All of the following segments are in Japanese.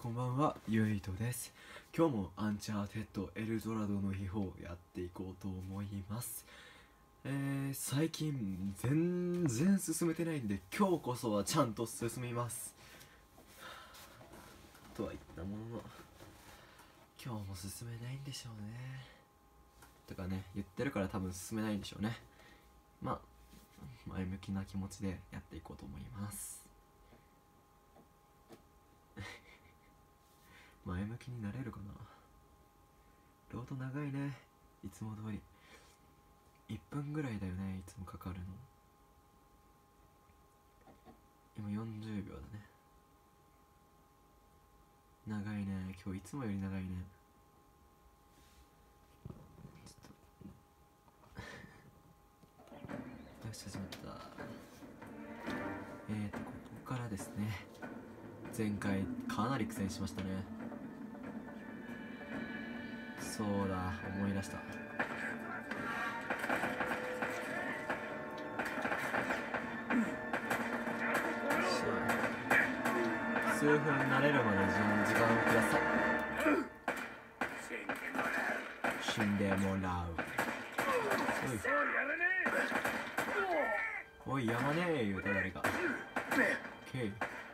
こんばんは、ゆいとです。今日もアンチャーテッドエルドラドの秘宝をやっていこうと思います。最近全然進めてないんで、今日こそはちゃんと進みます。とは言ったものの、今日も進めないんでしょうね。とかね、言ってるから多分進めないんでしょうね。まあ、前向きな気持ちでやっていこうと思います。前向きになれるかな。ロード長いね。いつも通り1分ぐらいだよね、いつもかかるの。今40秒だね。長いね。今日いつもより長いね。ちょっとよし、始まった。ここからですね。前回かなり苦戦しましたね。そうだ、思い出した。数分慣れるまで時間をください。死んでもらう。おい、やまねえよ、誰か。オッケー。い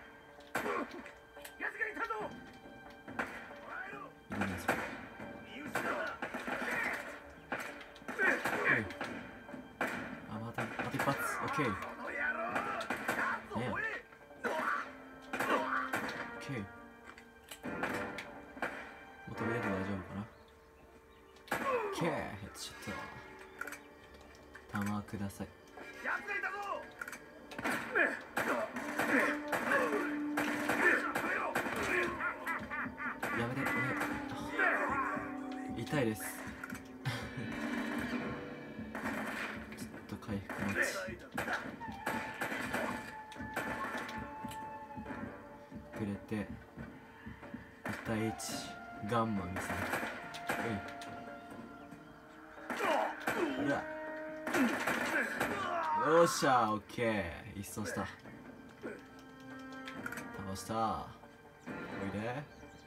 るね、そこ。あ、また一発。オッケー。ねえ。オッケー。もう飛び出て大丈夫かな。オッケー。ヘッドショット。弾ください。やめて、痛いです。ちょっと回復待ち。くれて1対1ガンマンですね。うわ、よっしゃー、オッケー。一掃した。倒した。おいで。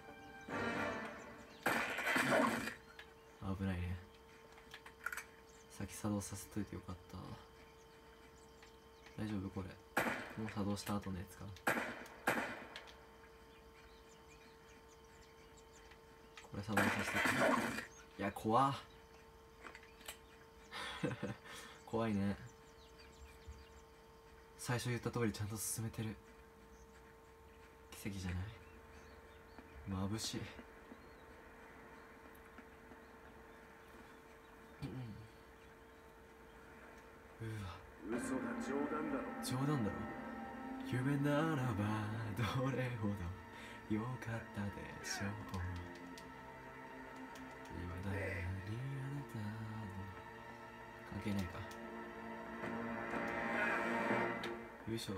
危ないね。先作動させといてよかった。大丈夫これ。もう作動した後のやつか。これ作動させて。いや、怖っ。怖いね。最初言った通りちゃんと進めてる。奇跡じゃない。眩しい。うわ、嘘だ、冗談だろ。冗談だろ。夢ならばどれほど良かったでしょう。今だにあなたの関係ないか。よいしょ。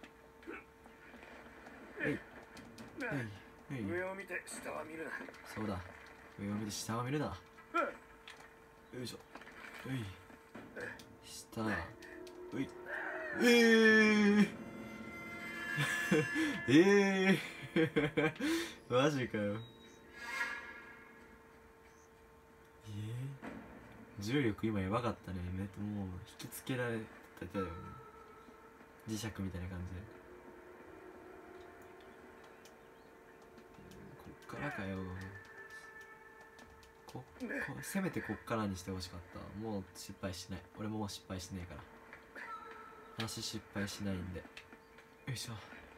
上を見て下は見るな。 そうだ、上を見て下は見るな。よいしょ。下。マジかよ。重力今やばかったね。もう引きつけられてたよね。磁石みたいな感じで。こっからかよ。せめてこっからにしてほしかった。もう失敗しない。俺ももう失敗しねえから。話失敗しないんで。よいしょ。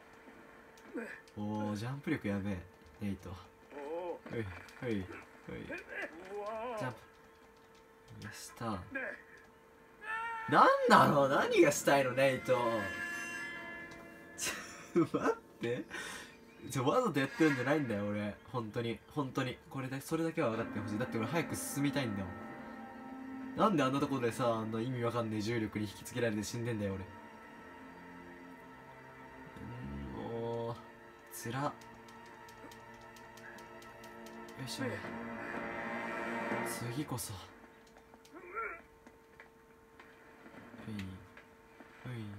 おー、ジャンプ力やべえネイト。ジャンプ。したなんなの。何がしたいのネイト。待って、わざとやってるんじゃないんだよ俺。本当にこれでそれだけは分かってほしい。だって俺早く進みたいんだもん。なんであんなところでさ、あんな意味わかんねえ重力に引きつけられて死んでんだよ俺。もうつらっ。よいしょ。次こそ。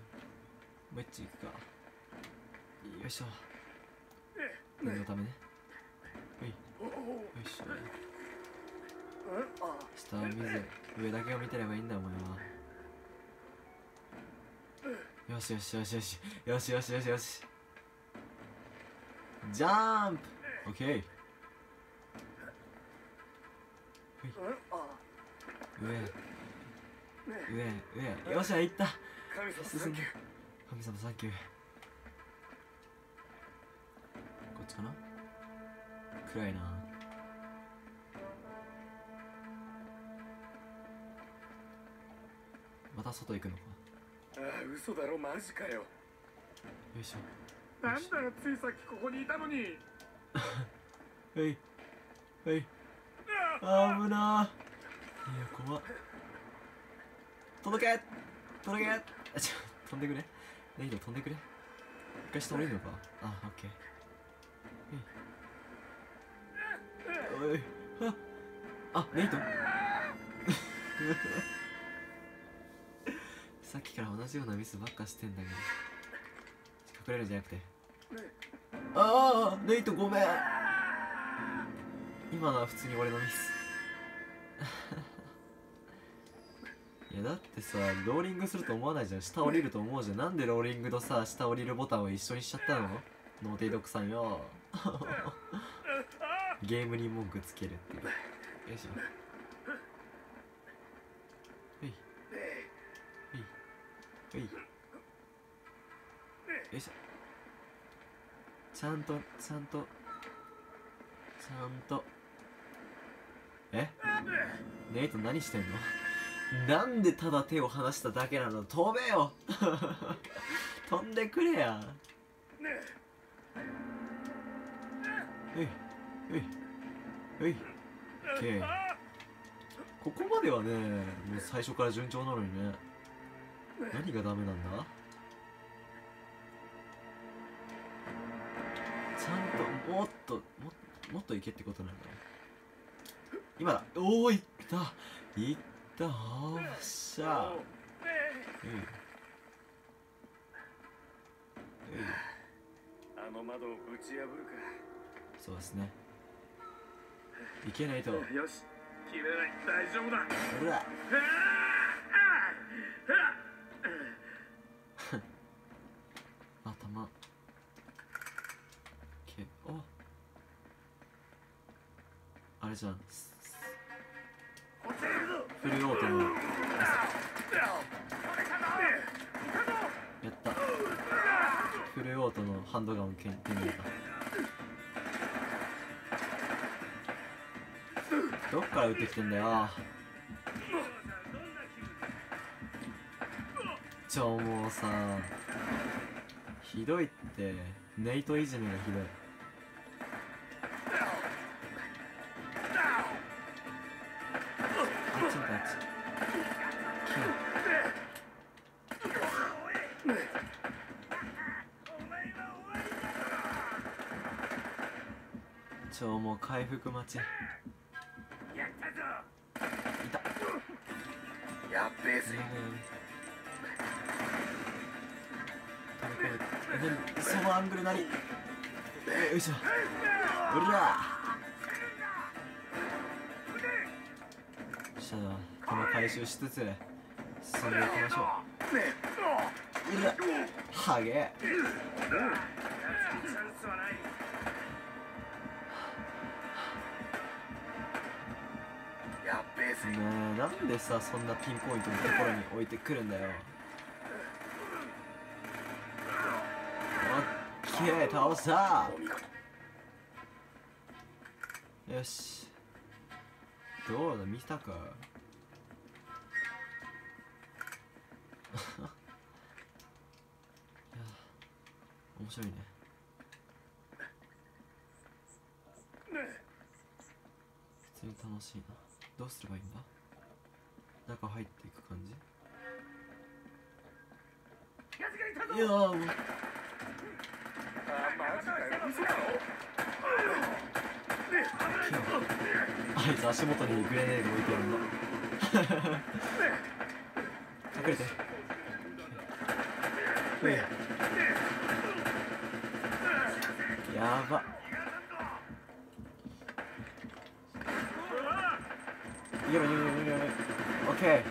もう一丁いくか。よいしょ。念のためね。 いしょ。 うんあ下を見ず上だけを見てればいいんだお前は。よしよしよしよしよしよしよしよし。ジャンプ。オッケー。 うんあ上よっしゃ行った。 神様サ進んでンキュー。 神様サンキュー。こっちかな。暗いな。また外行くのか。 ああ嘘だろマジかよ。 よいしょ。 なんだよついさっきここにいたのに。 はいはいあぶなー。いや怖っ。届け届け。あ飛んでくれ。ネイト飛んでくれ。一回下降りるのか。あオッケー。おいあネイトさっきから同じようなミスばっかしてんだけど隠れるんじゃなくて。ああネイトごめん。今のは普通に俺のミスいやだってさローリングすると思わないじゃん。下降りると思うじゃん。なんでローリングとさ下降りるボタンを一緒にしちゃったの。ノーテイドックさんよゲームに文句つけるっていう。よいしょ。ほいほいほいよいしょ。ちゃんとネイト何してんのなんでただ手を離しただけなの。飛べよ飛んでくれや。ほいほいほい。オッケー。ここまではねもう最初から順調なのにね。何がダメなんだ。ちゃんともっといけってことなんだ。今だ。おおいったいったおっしゃ。 あの窓をぶち破るか。 そうですね。いけないと。 よし切れない大丈夫だ。 ほら頭おあれじゃんフルオートのやったフルオートのハンドガンを手に入れた。どっから撃ってきてんだよ。もうさひどいって。ネイトいじめがひどい。あっちだあっち。もう回復待ち。いた。 やっべえぜ。 そのアングルなり。よいしょ。うら。じゃあこの回収しつつ進んでいきましょう。うら。はげえ。ねえなんでさそんなピンポイントのところに置いてくるんだよ。オッケー倒した。よしどうだ見たか。面白いね。普通に楽しいな。どうすればいいんだ。中入っていく感じ。いやもうあいつ足元にグレネード置いてるんだ隠れて。やば。 げろ逃げろ逃げろ。オッケー。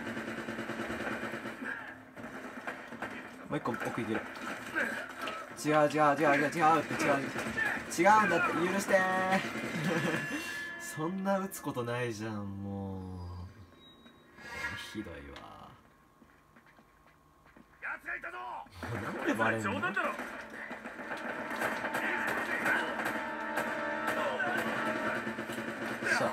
もう一個奥いける。違う違う違う違う違うって違うんだって許してーそんな打つことないじゃんもうひどいわ。 奴がいたぞ。 なんでバレんの。 冗談だろ。 しゃ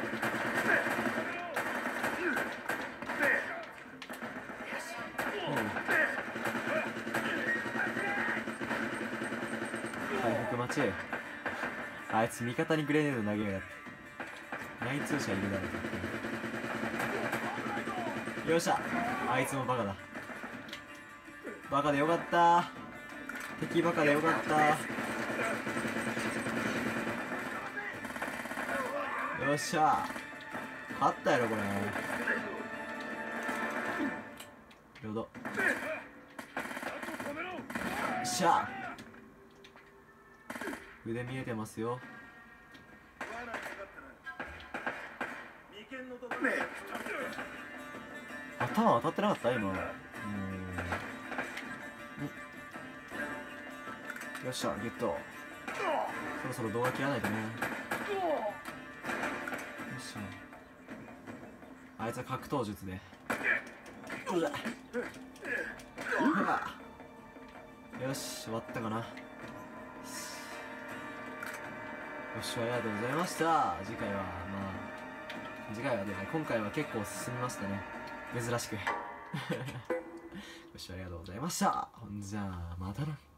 回復待ち。あいつ味方にグレネード投げやがって。内通者いるだろう。よっしゃ。あいつもバカだ。バカでよかった。敵バカでよかった。よっしゃ。勝ったやろこれ。よど。よっしゃ。腕見えてますよ。頭当たってなかった今。よっしゃゲット。そろそろ動画切らないとね。よっしゃ。あいつは格闘術で。うわよし終わったかな。よしありがとうございました。次回はね今回は結構進みましたね珍しくよしありがとうございました。ほんじゃあまたな。